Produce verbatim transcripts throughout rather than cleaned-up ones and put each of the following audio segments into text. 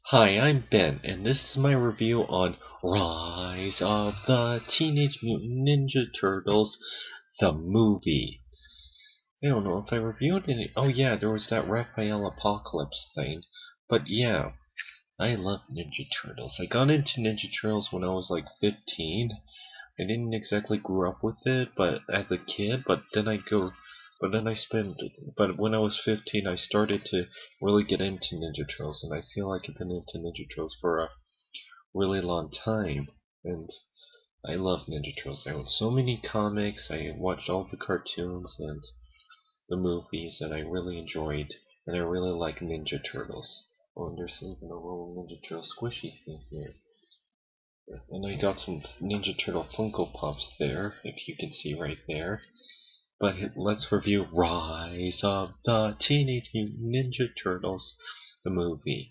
Hi, I'm Ben, and this is my review on Rise of the Teenage Mutant Ninja Turtles, the movie. I don't know if I reviewed any. Oh yeah, there was that Raphael Apocalypse thing. But yeah, I love Ninja Turtles. I got into Ninja Turtles when I was like fifteen. I didn't exactly grow up with it, but as a kid. But then I go, but then I spent. But when I was fifteen, I started to really get into Ninja Turtles, and I feel like I've been into Ninja Turtles for a really long time. And I love Ninja Turtles. I own so many comics. I watched all the cartoons and the movies, and I really enjoyed. And I really like Ninja Turtles. Oh, and there's even a little Ninja Turtle squishy thing here. And I got some Ninja Turtle Funko Pops there, if you can see right there. But let's review Rise of the Teenage Mutant Ninja Turtles, the movie.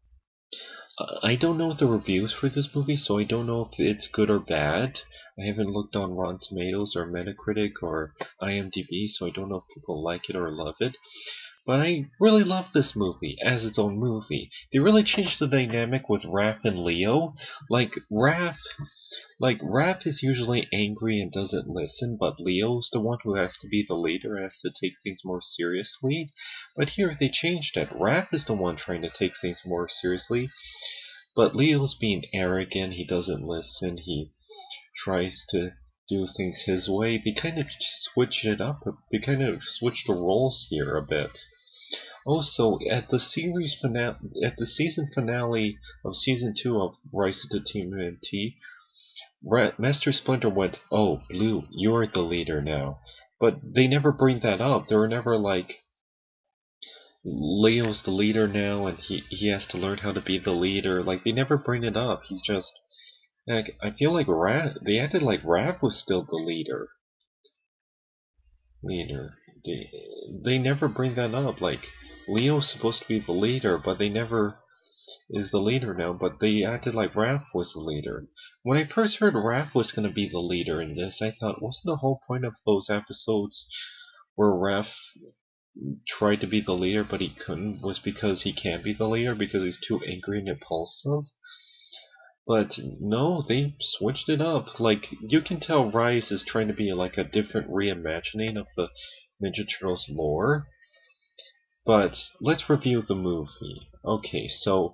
Uh, I don't know the reviews for this movie, so I don't know if it's good or bad. I haven't looked on Rotten Tomatoes or Metacritic or IMDb, so I don't know if people like it or love it. But I really love this movie as its own movie. They really changed the dynamic with Raph and Leo. Like Raph, like Raph is usually angry and doesn't listen, but Leo's the one who has to be the leader, has to take things more seriously. But here they changed it. Raph is the one trying to take things more seriously, but Leo's being arrogant. He doesn't listen. He tries to do things his way. They kind of switched it up. They kind of switched the roles here a bit. Also, at the series finale, at the season finale of season two of Rise of the T M T, Master Splinter went, "Oh, Blue, you're the leader now." But they never bring that up. They were never like, Leo's the leader now, and he he has to learn how to be the leader. Like they never bring it up. He's just like, I feel like Raph. They acted like Raph was still the leader. Leader. They they never bring that up. Like Leo's supposed to be the leader, but they never is the leader now. But they acted like Raph was the leader. When I first heard Raph was going to be the leader in this, I thought, wasn't the whole point of those episodes where Raph tried to be the leader but he couldn't was because he can't be the leader because he's too angry and impulsive? But no, they switched it up. Like, you can tell Rise is trying to be like a different reimagining of the Ninja Turtles lore. But let's review the movie. Okay, so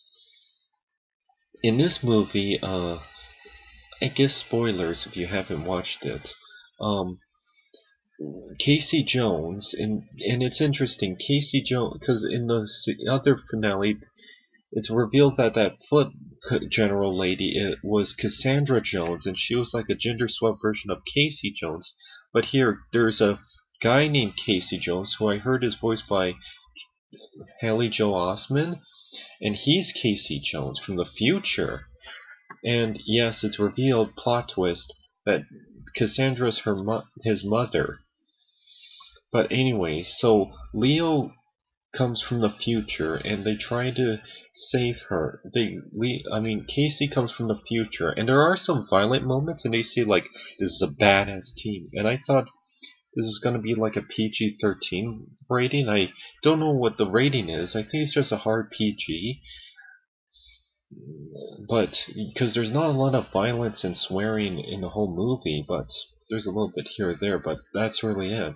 in this movie, uh, I guess spoilers if you haven't watched it. Um, Casey Jones, and and it's interesting, Casey Jones, because in the other finale, it's revealed that that foot general lady it was Cassandra Jones, and she was like a gender-swapped version of Casey Jones. But here, there's a guy named Casey Jones, who I heard is voiced by Haley Joel Osment, and he's Casey Jones from the future. And yes, it's revealed, plot twist, that Cassandra's her mo his mother. But anyways, so Leo comes from the future, and they try to save her. They, I mean, Casey comes from the future, and there are some violent moments, and they say like, "This is a badass team," and I thought this is gonna be like a P G thirteen rating. I don't know what the rating is. I think it's just a hard P G, but because there's not a lot of violence and swearing in the whole movie, but there's a little bit here or there, but that's really it.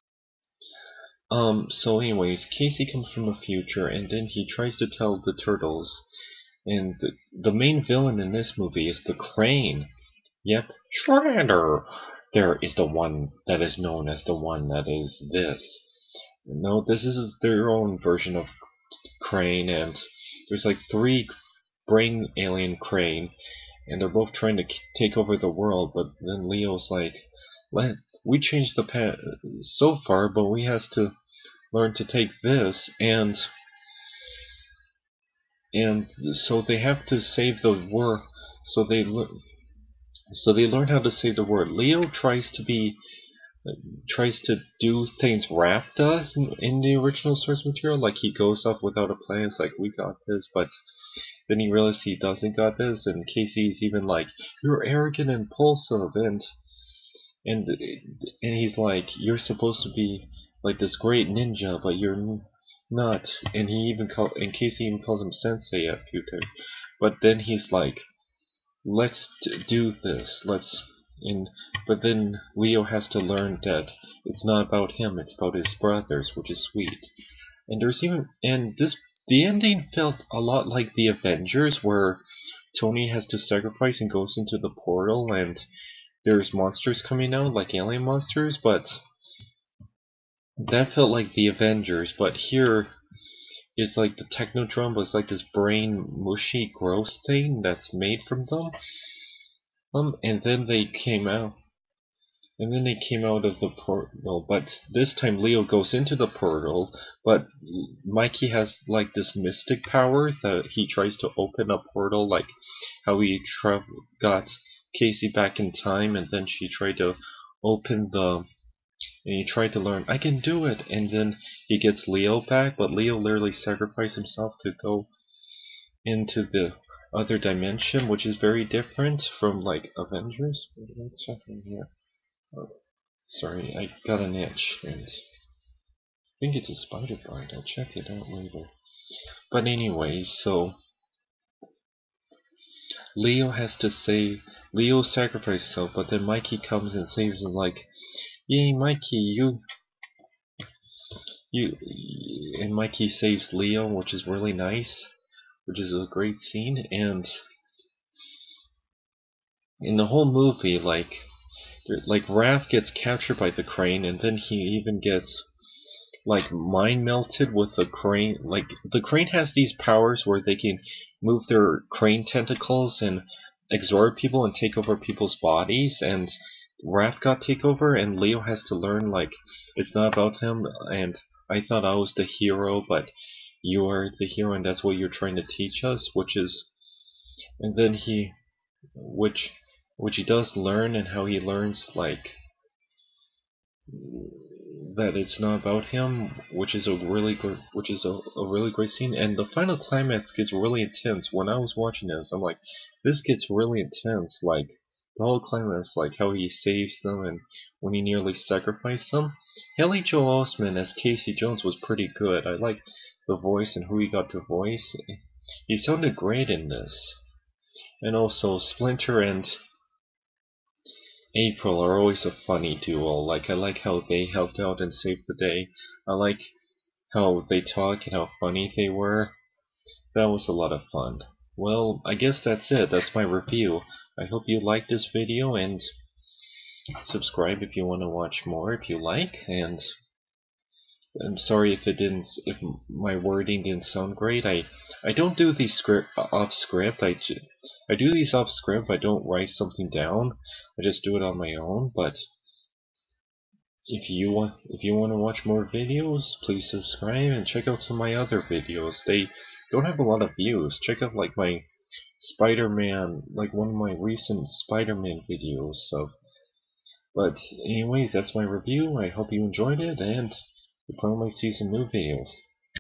Um, so anyways, Casey comes from the future, and then he tries to tell the Turtles, and the, the main villain in this movie is the Crane. Yep, Shredder! There is the one that is known as the one that is this. No, this is their own version of Crane, and there's like three brain alien Crane, and they're both trying to take over the world, but then Leo's like, Let, we changed the path so far, but we has to learn to take this, and and so they have to save the world. So they so they learn how to save the world. Leo tries to be tries to do things Raph does in, in the original source material, like he goes off without a plan. It's like, we got this, but then he realizes he doesn't got this, and Casey's even like, "You're arrogant and impulsive," and and and he's like, "You're supposed to be like this great ninja, but you're not, and he even call, and Casey even calls him Sensei a few times. But then he's like, let's do this, let's, and but then Leo has to learn that it's not about him, it's about his brothers, which is sweet. And there's even, and this, the ending felt a lot like the Avengers, where Tony has to sacrifice and goes into the portal, and there's monsters coming out, like alien monsters, but that felt like the Avengers. But here, it's like the Technodrome, but it's like this brain mushy gross thing that's made from them. Um, and then they came out, and then they came out of the portal. But this time Leo goes into the portal, but Mikey has like this mystic power that he tries to open a portal, like how he tra got Casey back in time, and then she tried to open the, and he tried to learn, I can do it, and then he gets Leo back, but Leo literally sacrificed himself to go into the other dimension, which is very different from like Avengers. Wait one second here. Oh, sorry, I got an itch, and I think it's a spider bite. I'll check it out later. But anyway, so Leo has to save, Leo sacrificed himself, but then Mikey comes and saves him, like, yay, Mikey, you, you, and Mikey saves Leo, which is really nice, which is a great scene. And in the whole movie, like, like Raph gets captured by the crane, and then he even gets like mind melted with the crane. Like the crane has these powers where they can move their crane tentacles and absorb people and take over people's bodies, and Raph got takeover, and Leo has to learn like it's not about him, and I thought I was the hero, but you are the hero, and that's what you're trying to teach us, which is, and then he, which which he does learn, and how he learns like that it's not about him, which is a really good, which is a, a really great scene. And the final climax gets really intense. When I was watching this, I'm like, this gets really intense. Like the whole climax, like how he saves them and when he nearly sacrificed them. Haley Joel Osment as Casey Jones was pretty good. I like the voice and who he got to voice. He sounded great in this. And also Splinter and April are always a funny duo. Like I like how they helped out and saved the day. I like how they talk and how funny they were. That was a lot of fun. Well, I guess that's it. That's my review. I hope you liked this video, and subscribe if you want to watch more if you like. And I'm sorry if it didn't, if my wording didn't sound great. I I don't do these script off script. I I do these off script. I don't write something down. I just do it on my own. But if you want if you want to watch more videos, please subscribe and check out some of my other videos. They don't have a lot of views. Check out like my Spider-Man, like one of my recent Spider-Man videos. Of, but anyways, that's my review. I hope you enjoyed it, and you probably see some new videos.